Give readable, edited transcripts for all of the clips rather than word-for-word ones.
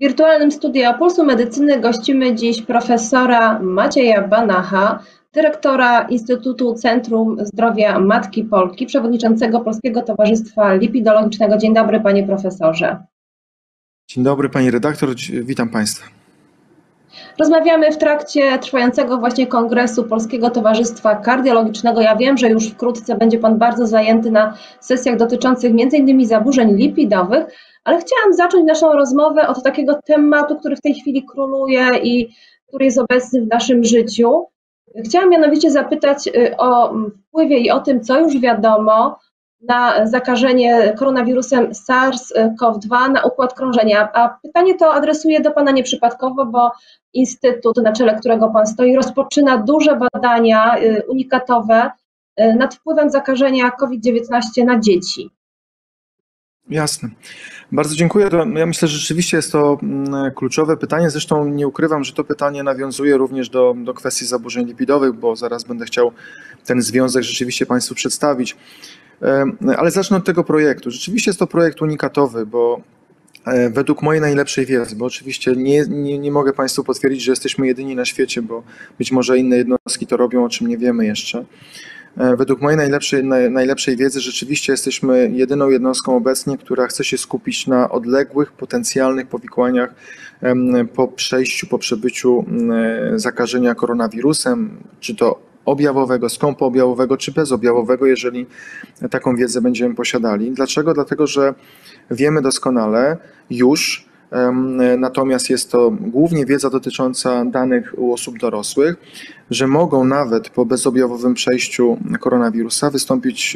wirtualnym studio Pulsu Medycyny gościmy dziś profesora Macieja Banacha, dyrektora Instytutu Centrum Zdrowia Matki Polki, przewodniczącego Polskiego Towarzystwa Lipidologicznego. Dzień dobry, panie profesorze. Dzień dobry, pani redaktor, witam państwa. Rozmawiamy w trakcie trwającego właśnie kongresu Polskiego Towarzystwa Kardiologicznego. Ja wiem, że już wkrótce będzie pan bardzo zajęty na sesjach dotyczących m.in. zaburzeń lipidowych, ale chciałam zacząć naszą rozmowę od takiego tematu, który w tej chwili króluje i który jest obecny w naszym życiu. Chciałam mianowicie zapytać o wpływie i o tym, co już wiadomo na zakażenie koronawirusem SARS-CoV-2 na układ krążenia. A pytanie to adresuję do pana nieprzypadkowo, bo Instytut, na czele którego pan stoi, rozpoczyna duże badania unikatowe nad wpływem zakażenia COVID-19 na dzieci. Jasne. Bardzo dziękuję. Ja myślę, że rzeczywiście jest to kluczowe pytanie. Zresztą nie ukrywam, że to pytanie nawiązuje również do kwestii zaburzeń lipidowych, bo zaraz będę chciał ten związek rzeczywiście państwu przedstawić. Ale zacznę od tego projektu. Rzeczywiście jest to projekt unikatowy, bo według mojej najlepszej wiedzy, bo oczywiście nie mogę państwu potwierdzić, że jesteśmy jedyni na świecie, bo być może inne jednostki to robią, o czym nie wiemy jeszcze. Według mojej najlepszej wiedzy rzeczywiście jesteśmy jedyną jednostką obecnie, która chce się skupić na odległych, potencjalnych powikłaniach po przejściu, po przebyciu zakażenia koronawirusem, czy to objawowego, skąpoobjawowego, czy bezobjawowego, jeżeli taką wiedzę będziemy posiadali. Dlaczego? Dlatego, że wiemy doskonale już, natomiast jest to głównie wiedza dotycząca danych u osób dorosłych, że mogą nawet po bezobjawowym przejściu koronawirusa wystąpić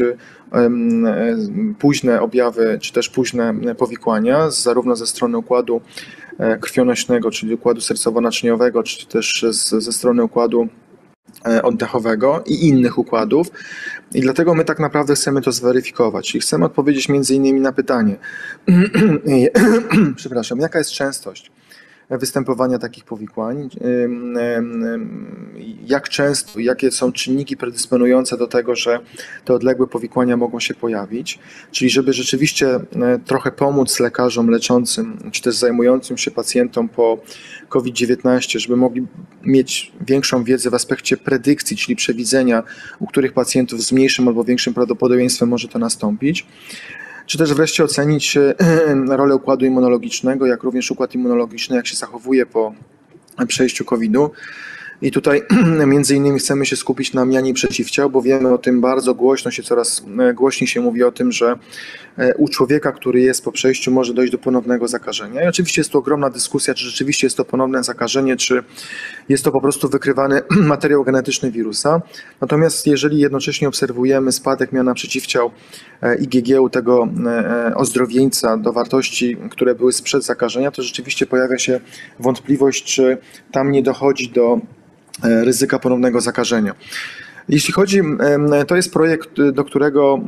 późne objawy, czy też późne powikłania, zarówno ze strony układu krwionośnego, czyli układu sercowo-naczyniowego, czy też ze strony układu oddechowego i innych układów. I dlatego my tak naprawdę chcemy to zweryfikować. I chcemy odpowiedzieć między innymi na pytanie, przepraszam, jaka jest częstość występowania takich powikłań, jak często, jakie są czynniki predysponujące do tego, że te odległe powikłania mogą się pojawić, czyli żeby rzeczywiście trochę pomóc lekarzom leczącym, czy też zajmującym się pacjentom po COVID-19, żeby mogli mieć większą wiedzę w aspekcie predykcji, czyli przewidzenia, u których pacjentów z mniejszym albo większym prawdopodobieństwem może to nastąpić. Czy też wreszcie ocenić rolę układu immunologicznego, jak również układ immunologiczny, jak się zachowuje po przejściu COVID-u. I tutaj między innymi chcemy się skupić na mianie przeciwciał, bo wiemy o tym bardzo głośno, coraz głośniej się mówi o tym, że u człowieka, który jest po przejściu, może dojść do ponownego zakażenia. I oczywiście jest to ogromna dyskusja, czy rzeczywiście jest to ponowne zakażenie, czy jest to po prostu wykrywany materiał genetyczny wirusa. Natomiast jeżeli jednocześnie obserwujemy spadek miana przeciwciał IgG u tego ozdrowieńca do wartości, które były sprzed zakażenia, to rzeczywiście pojawia się wątpliwość, czy tam nie dochodzi do ryzyka ponownego zakażenia. Jeśli chodzi, to jest projekt, do którego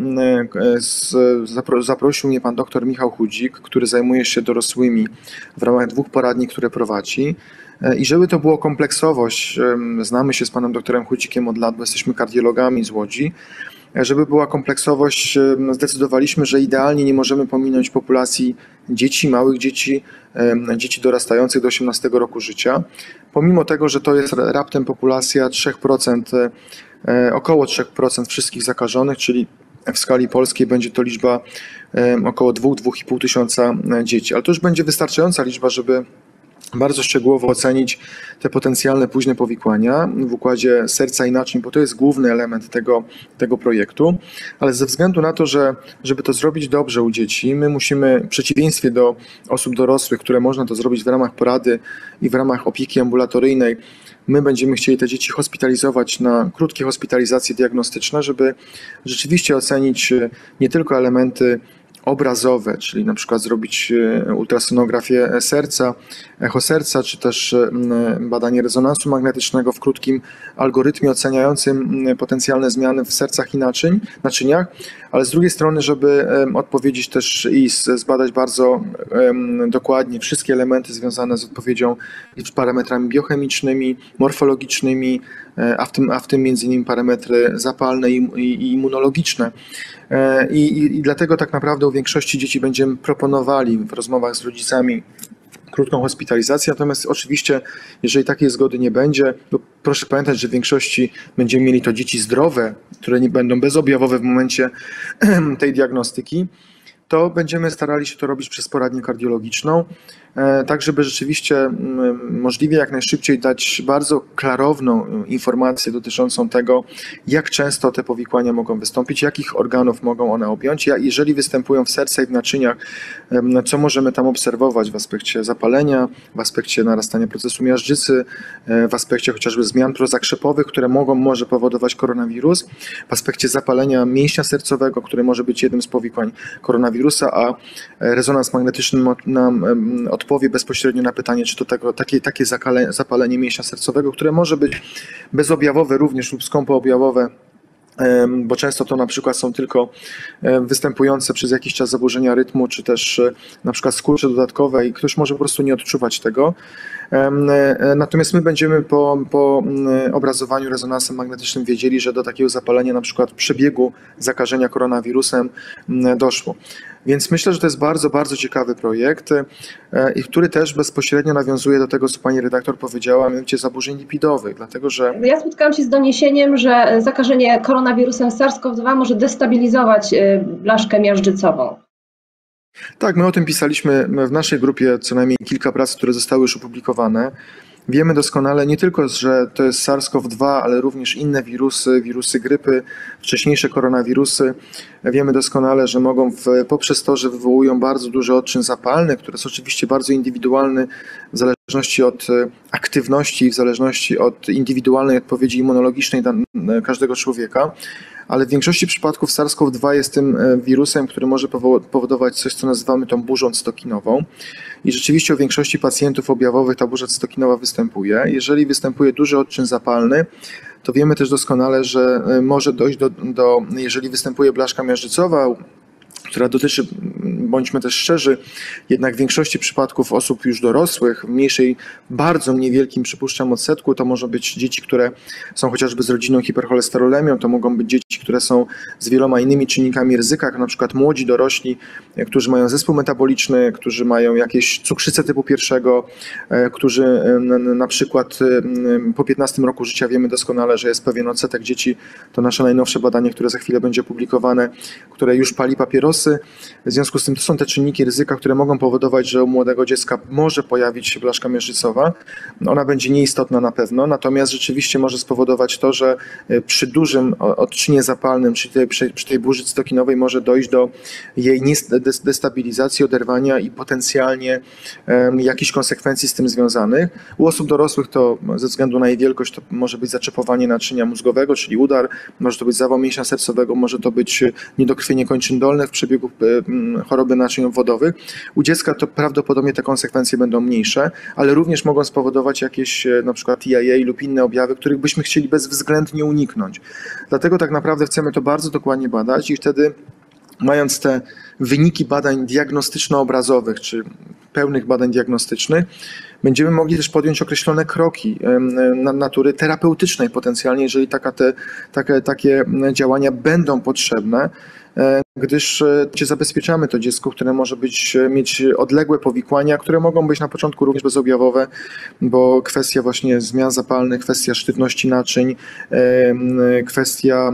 zaprosił mnie pan dr Michał Chudzik, który zajmuje się dorosłymi w ramach 2 poradni, które prowadzi. I żeby to było kompleksowość, znamy się z panem doktorem Chudzikiem od lat, bo jesteśmy kardiologami z Łodzi. Żeby była kompleksowość, zdecydowaliśmy, że idealnie nie możemy pominąć populacji dzieci, małych dzieci, dzieci dorastających do 18 roku życia. Pomimo tego, że to jest raptem populacja 3%, około 3% wszystkich zakażonych, czyli w skali polskiej będzie to liczba około 2–2,5 tysiąca dzieci. Ale to już będzie wystarczająca liczba, żeby bardzo szczegółowo ocenić te potencjalne późne powikłania w układzie serca i naczyń, bo to jest główny element tego projektu, ale ze względu na to, że żeby to zrobić dobrze u dzieci, my musimy, w przeciwieństwie do osób dorosłych, które można to zrobić w ramach porady i w ramach opieki ambulatoryjnej, my będziemy chcieli te dzieci hospitalizować na krótkie hospitalizacje diagnostyczne, żeby rzeczywiście ocenić nie tylko elementy obrazowe, czyli na przykład zrobić ultrasonografię serca, echo serca, czy też badanie rezonansu magnetycznego w krótkim algorytmie oceniającym potencjalne zmiany w sercach i naczyniach, ale z drugiej strony, żeby odpowiedzieć też i zbadać bardzo dokładnie wszystkie elementy związane z odpowiedzią i parametrami biochemicznymi, morfologicznymi, a w tym między innymi parametry zapalne i immunologiczne. I dlatego tak naprawdę u większości dzieci będziemy proponowali w rozmowach z rodzicami krótką hospitalizację, natomiast oczywiście, jeżeli takiej zgody nie będzie, bo proszę pamiętać, że w większości będziemy mieli to dzieci zdrowe, które nie będą bezobjawowe w momencie tej diagnostyki, to będziemy starali się to robić przez poradnię kardiologiczną, tak żeby rzeczywiście możliwie jak najszybciej dać bardzo klarowną informację dotyczącą tego, jak często te powikłania mogą wystąpić, jakich organów mogą one objąć, jeżeli występują w sercu i w naczyniach, co możemy tam obserwować w aspekcie zapalenia, w aspekcie narastania procesu miażdżycy, w aspekcie chociażby zmian prozakrzepowych, które może powodować koronawirus, w aspekcie zapalenia mięśnia sercowego, które może być jednym z powikłań koronawirusa, a rezonans magnetyczny nam odpowie bezpośrednio na pytanie, czy to takie zapalenie mięśnia sercowego, które może być bezobjawowe również lub skąpoobjawowe, bo często to na przykład są tylko występujące przez jakiś czas zaburzenia rytmu, czy też na przykład skurcze dodatkowe i ktoś może po prostu nie odczuwać tego. Natomiast my będziemy po obrazowaniu rezonansem magnetycznym wiedzieli, że do takiego zapalenia na przykład przebiegu zakażenia koronawirusem doszło. Więc myślę, że to jest bardzo, bardzo ciekawy projekt i który też bezpośrednio nawiązuje do tego, co pani redaktor powiedziała, mianowicie zaburzeń lipidowych, dlatego że... Ja spotkałam się z doniesieniem, że zakażenie koronawirusem SARS-CoV-2 może destabilizować blaszkę miażdżycową. Tak, my o tym pisaliśmy w naszej grupie co najmniej kilka prac, które zostały już opublikowane. Wiemy doskonale nie tylko, że to jest SARS-CoV-2, ale również inne wirusy grypy, wcześniejsze koronawirusy. Wiemy doskonale, że mogą poprzez to, że wywołują bardzo duży odczyn zapalny, który jest oczywiście bardzo indywidualny w zależności od aktywności, w zależności od indywidualnej odpowiedzi immunologicznej każdego człowieka. Ale w większości przypadków SARS-CoV-2 jest tym wirusem, który może powodować coś, co nazywamy tą burzą cytokinową. I rzeczywiście u większości pacjentów objawowych ta burza cytokinowa występuje. Jeżeli występuje duży odczyn zapalny, to wiemy też doskonale, że może dojść jeżeli występuje blaszka miażdżycowa, która dotyczy, bądźmy też szczerzy, jednak w większości przypadków osób już dorosłych, w bardzo niewielkim, przypuszczam, odsetku, to może być dzieci, które są chociażby z rodziną hipercholesterolemią, to mogą być dzieci, które są z wieloma innymi czynnikami ryzyka, jak na przykład młodzi dorośli, którzy mają zespół metaboliczny, którzy mają jakieś cukrzycę typu 1, którzy na przykład po 15 roku życia wiemy doskonale, że jest pewien odsetek dzieci, to nasze najnowsze badanie, które za chwilę będzie opublikowane, które już pali papierosy. W związku z tym to są te czynniki ryzyka, które mogą powodować, że u młodego dziecka może pojawić się blaszka miażdżycowa. Ona będzie nieistotna na pewno, natomiast rzeczywiście może spowodować to, że przy dużym odczynie zapalnym, przy tej burzy cytokinowej może dojść do jej destabilizacji, oderwania i potencjalnie jakichś konsekwencji z tym związanych. U osób dorosłych to ze względu na jej wielkość to może być zaczepowanie naczynia mózgowego, czyli udar, może to być zawał mięśnia sercowego, może to być niedokrwienie kończyn dolnych w przebiegu choroby naczyń obwodowych. U dziecka to prawdopodobnie te konsekwencje będą mniejsze, ale również mogą spowodować jakieś na przykład TIA lub inne objawy, których byśmy chcieli bezwzględnie uniknąć. Dlatego tak naprawdę chcemy to bardzo dokładnie badać i wtedy, mając te wyniki badań diagnostyczno-obrazowych czy pełnych badań diagnostycznych, będziemy mogli też podjąć określone kroki natury terapeutycznej potencjalnie, jeżeli takie działania będą potrzebne, gdyż zabezpieczamy to dziecko, które może mieć odległe powikłania, które mogą być na początku również bezobjawowe, bo kwestia właśnie zmian zapalnych, kwestia sztywności naczyń, kwestia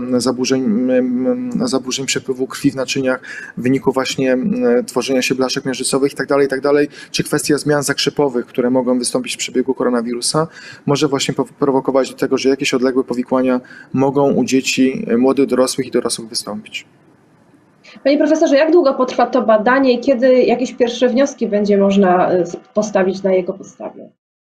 zaburzeń przepływu krwi w naczyniach w wyniku właśnie tworzenia się blaszek miażdżycowych itd., czy kwestia zmian zakrzepowych, które mogą wystąpić w przebiegu koronawirusa, może właśnie prowokować do tego, że jakieś odległe powikłania mogą u dzieci, młodych dorosłych i dorosłych wystąpić. Panie profesorze, jak długo potrwa to badanie i kiedy jakieś pierwsze wnioski będzie można postawić na jego podstawie?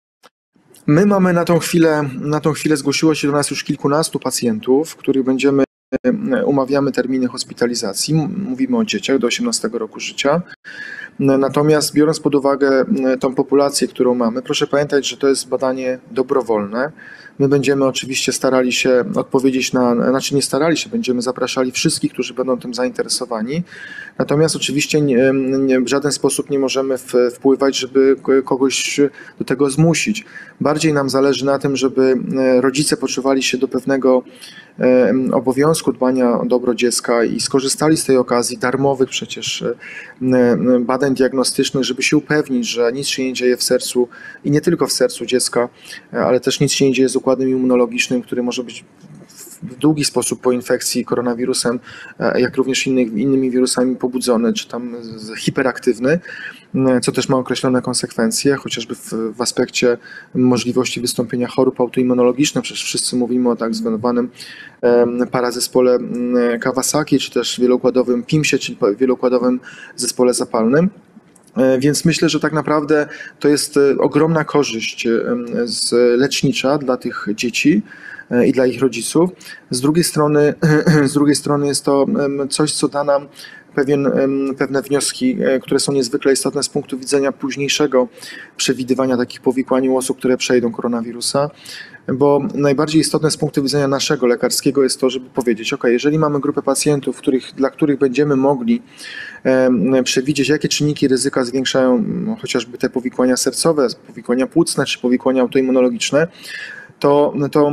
My mamy na tą chwilę zgłosiło się do nas już kilkunastu pacjentów, których umawiamy terminy hospitalizacji. Mówimy o dzieciach do 18 roku życia. Natomiast biorąc pod uwagę tą populację, którą mamy, proszę pamiętać, że to jest badanie dobrowolne. My będziemy oczywiście starali się odpowiedzieć znaczy nie starali się, będziemy zapraszali wszystkich, którzy będą tym zainteresowani. Natomiast oczywiście w żaden sposób nie możemy wpływać, żeby kogoś do tego zmusić. Bardziej nam zależy na tym, żeby rodzice poczuwali się do pewnego obowiązku dbania o dobro dziecka i skorzystali z tej okazji darmowych przecież badań diagnostycznych, żeby się upewnić, że nic się nie dzieje w sercu i nie tylko w sercu dziecka, ale też nic się nie dzieje z układem immunologicznym, który może być w długi sposób po infekcji koronawirusem, jak również innymi wirusami pobudzony, czy tam hiperaktywny, co też ma określone konsekwencje, chociażby w aspekcie możliwości wystąpienia chorób autoimmunologicznych. Przecież wszyscy mówimy o tak zwanym parazespole Kawasaki, czy też wieloukładowym PIMS-ie, czyli wieloukładowym zespole zapalnym. Więc myślę, że tak naprawdę to jest ogromna korzyść lecznicza dla tych dzieci i dla ich rodziców. Z drugiej strony jest to coś, co da nam pewne wnioski, które są niezwykle istotne z punktu widzenia późniejszego przewidywania takich powikłań u osób, które przejdą koronawirusa, bo najbardziej istotne z punktu widzenia naszego lekarskiego jest to, żeby powiedzieć, ok, jeżeli mamy grupę pacjentów, dla których będziemy mogli przewidzieć, jakie czynniki ryzyka zwiększają chociażby te powikłania sercowe, powikłania płucne czy powikłania autoimmunologiczne, to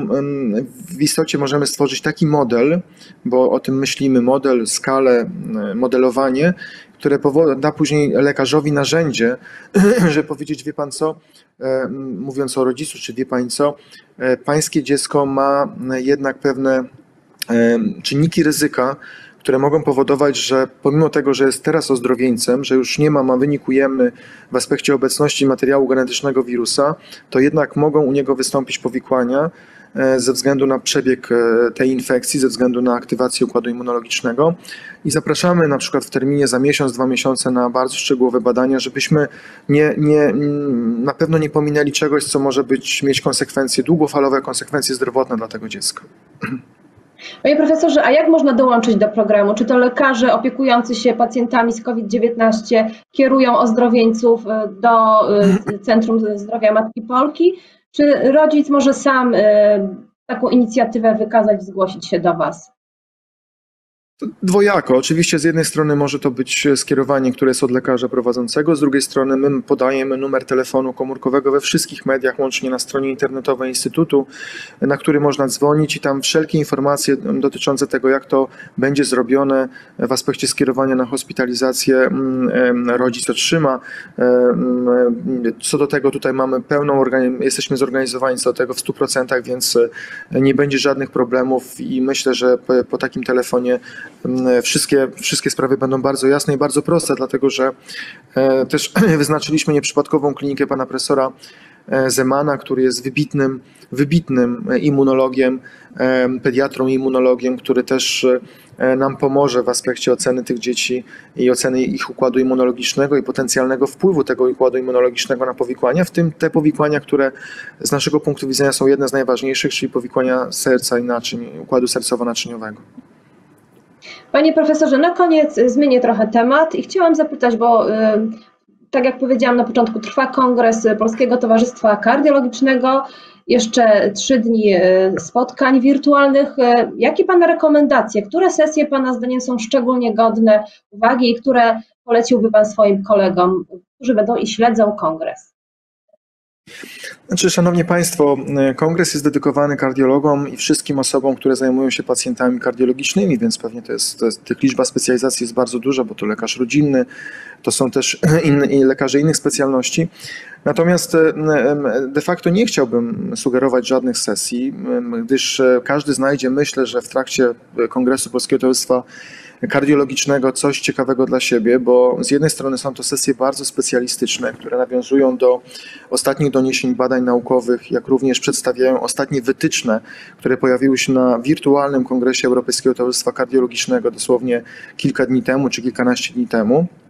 w istocie możemy stworzyć taki model, bo o tym myślimy, model, skalę, modelowanie, które da później lekarzowi narzędzie, żeby powiedzieć, wie pan co, mówiąc o rodzicu, czy wie pani co, pańskie dziecko ma jednak pewne czynniki ryzyka, które mogą powodować, że pomimo tego, że jest teraz ozdrowieńcem, że już nie ma wynik ujemny w aspekcie obecności materiału genetycznego wirusa, to jednak mogą u niego wystąpić powikłania ze względu na przebieg tej infekcji, ze względu na aktywację układu immunologicznego i zapraszamy na przykład w terminie za miesiąc, 2 miesiące na bardzo szczegółowe badania, żebyśmy na pewno nie pominęli czegoś, co może mieć konsekwencje, długofalowe konsekwencje zdrowotne dla tego dziecka. Panie profesorze, a jak można dołączyć do programu? Czy to lekarze opiekujący się pacjentami z COVID-19 kierują ozdrowieńców do Centrum Zdrowia Matki Polki? Czy rodzic może sam taką inicjatywę wykazać, zgłosić się do Was? Dwojako. Oczywiście z jednej strony może to być skierowanie, które jest od lekarza prowadzącego, z drugiej strony my podajemy numer telefonu komórkowego we wszystkich mediach, łącznie na stronie internetowej Instytutu, na który można dzwonić i tam wszelkie informacje dotyczące tego, jak to będzie zrobione w aspekcie skierowania na hospitalizację rodzic otrzyma. Co do tego tutaj mamy jesteśmy zorganizowani co do tego w 100%, więc nie będzie żadnych problemów i myślę, że po takim telefonie wszystkie sprawy będą bardzo jasne i bardzo proste, dlatego że też wyznaczyliśmy nieprzypadkową klinikę pana profesora Zemana, który jest wybitnym immunologiem, pediatrą i immunologiem, który też nam pomoże w aspekcie oceny tych dzieci i oceny ich układu immunologicznego i potencjalnego wpływu tego układu immunologicznego na powikłania, w tym te powikłania, które z naszego punktu widzenia są jedne z najważniejszych, czyli powikłania serca i naczyń, układu sercowo-naczyniowego. Panie profesorze, na koniec zmienię trochę temat i chciałam zapytać, bo tak jak powiedziałam na początku, trwa kongres Polskiego Towarzystwa Kardiologicznego, jeszcze 3 dni spotkań wirtualnych. Jakie Pana rekomendacje, które sesje Pana zdaniem są szczególnie godne uwagi i które poleciłby Pan swoim kolegom, którzy będą i śledzą kongres? Znaczy, szanowni państwo, kongres jest dedykowany kardiologom i wszystkim osobom, które zajmują się pacjentami kardiologicznymi, więc pewnie tych liczba specjalizacji jest bardzo duża, bo to lekarz rodzinny, to są też lekarze innych specjalności. Natomiast de facto nie chciałbym sugerować żadnych sesji, gdyż każdy znajdzie, myślę, że w trakcie Kongresu Polskiego Towarzystwa Kardiologicznego coś ciekawego dla siebie, bo z jednej strony są to sesje bardzo specjalistyczne, które nawiązują do ostatnich doniesień badań naukowych, jak również przedstawiają ostatnie wytyczne, które pojawiły się na wirtualnym Kongresie Europejskiego Towarzystwa Kardiologicznego dosłownie kilka dni temu czy kilkanaście dni temu.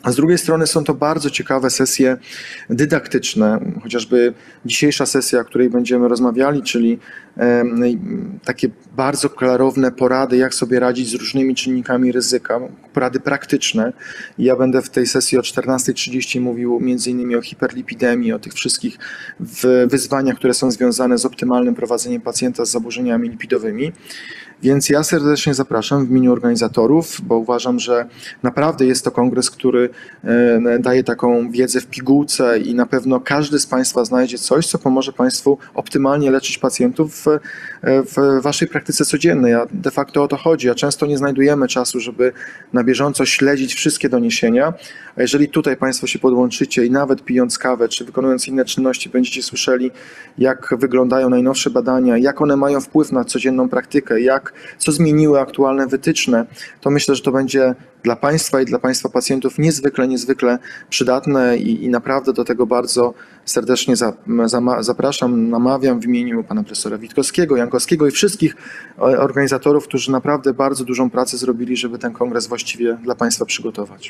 A z drugiej strony są to bardzo ciekawe sesje dydaktyczne, chociażby dzisiejsza sesja, o której będziemy rozmawiali, czyli takie bardzo klarowne porady, jak sobie radzić z różnymi czynnikami ryzyka, porady praktyczne. Ja będę w tej sesji o 14:30 mówił m.in. o hiperlipidemii, o tych wszystkich wyzwaniach, które są związane z optymalnym prowadzeniem pacjenta z zaburzeniami lipidowymi. Więc ja serdecznie zapraszam w imieniu organizatorów, bo uważam, że naprawdę jest to kongres, który daje taką wiedzę w pigułce i na pewno każdy z Państwa znajdzie coś, co pomoże Państwu optymalnie leczyć pacjentów w Waszej praktyce codziennej. A de facto o to chodzi. A często nie znajdujemy czasu, żeby na bieżąco śledzić wszystkie doniesienia. A jeżeli tutaj Państwo się podłączycie i nawet pijąc kawę czy wykonując inne czynności będziecie słyszeli, jak wyglądają najnowsze badania, jak one mają wpływ na codzienną praktykę, co zmieniły aktualne wytyczne, to myślę, że to będzie dla Państwa i dla Państwa pacjentów niezwykle przydatne i naprawdę do tego bardzo serdecznie zapraszam, namawiam w imieniu pana profesora Witkowskiego, Jankowskiego i wszystkich organizatorów, którzy naprawdę bardzo dużą pracę zrobili, żeby ten kongres właściwie dla Państwa przygotować.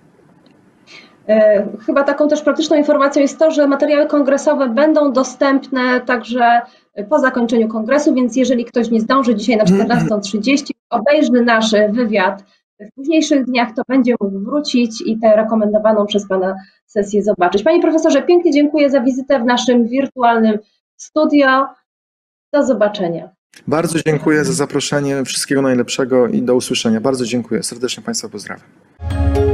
Chyba taką też praktyczną informacją jest to, że materiały kongresowe będą dostępne także po zakończeniu kongresu, więc jeżeli ktoś nie zdąży dzisiaj na 14:30, obejrzy nasz wywiad w późniejszych dniach, to będzie mógł wrócić i tę rekomendowaną przez Pana sesję zobaczyć. Panie profesorze, pięknie dziękuję za wizytę w naszym wirtualnym studio. Do zobaczenia. Bardzo dziękuję za zaproszenie, wszystkiego najlepszego i do usłyszenia. Bardzo dziękuję, serdecznie Państwa pozdrawiam.